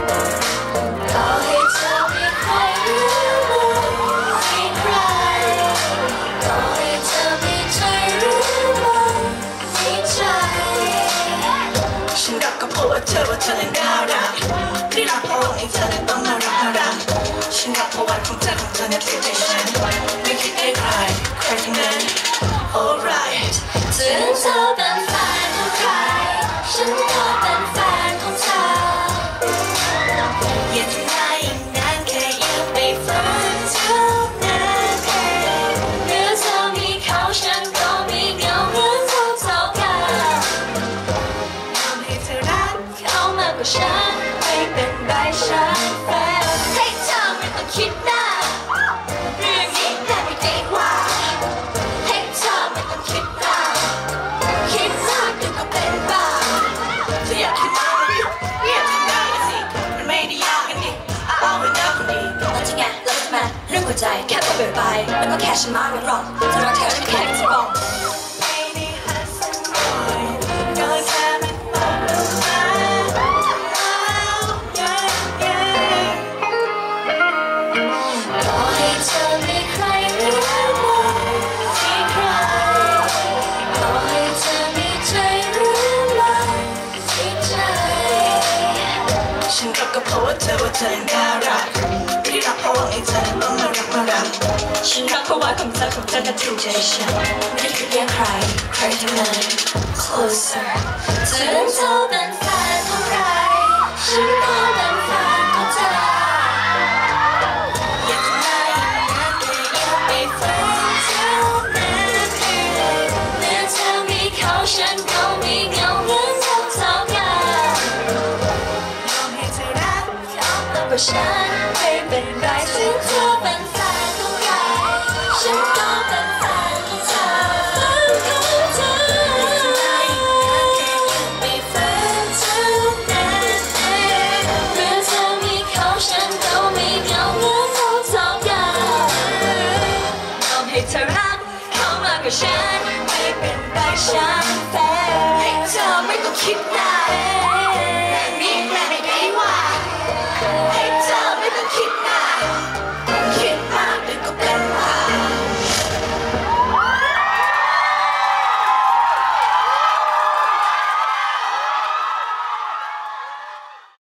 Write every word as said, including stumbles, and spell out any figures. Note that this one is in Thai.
ต่อให้เธอมีใครหรือไม่มีใครต่อให้เธอมีใจหรือไม่มีใจฉันรักก็เพราะว่าเธอว่าเธอนั้นน่ารักไม่รักเพราะว่าเธอนั้นต้องน่ารักน่ารักฉันรักเพราะว่าของเธอของเธอนั้นติดใจฉันไม่คิดให้ใครใครทั้งนั้น alright ถึงเธอเป็นแฟนของใครฉันก็เป็นแฟนของเธออย่าทำได้อย่างนั้นแค่อยากไปฝันเท่านั้นเองเมื่อเธอมีเขาฉันก็มีเงาเหมือนเท่าเท่ากันทำให้เธอรักเขามากกว่าฉันไม่เป็นไรฉันแฟนให้เธอไม่ต้องคิดนะเรื่องนี้ได้ไม่ได้ว่าให้เธอไม่ต้องคิดนะคิดมากเดี๋ยวก็เป็นบ้าเธออยากคิดมากไม่อยากทำได้สิมันไม่ได้ยากกันดิเอาไว้เจอคนดีแล้วจะไงแล้วจะมาเรื่องหัวใจแค่บอกไปแล้วก็แค่ฉันมาไม่รอเธอรอเธอจะแค่กันจะบอกฉันรักก็เพราะว่าเธอว่าเธอน่ารักไม่ได้รักเพราะว่าไอ้เธอนั้นต้องน่ารักน่ารักฉันรักเพราะว่าคำสั่งของเธอนั้นถูกใจฉันไม่ได้คิดเรียกใครใครทั้งนั้น closer ถึงเธอเป็นแฟนของใครฉันก็เป็นแฟนของเธออยากทำได้อย่างนั้นแค่อยากไปฝันเท่านั้นเองเมื่อเธอมีเขาฉันก็มีเงาเหมือนเท่าเท่ากันก็ฉันไม่เป็นไรถึงเธอเป็นแฟนของใครฉันก็เป็นแฟนของเธอแฟนของเธอไม่ฝันเท่านั้นเองเมื่อเธอมีเขาฉันก็มีเงาเหมือนเท่าเท่ากันยอมให้เธอรักเขามากกว่าฉันไม่เป็นไรฉันแฟนให้เธอไม่ต้องคิดนาน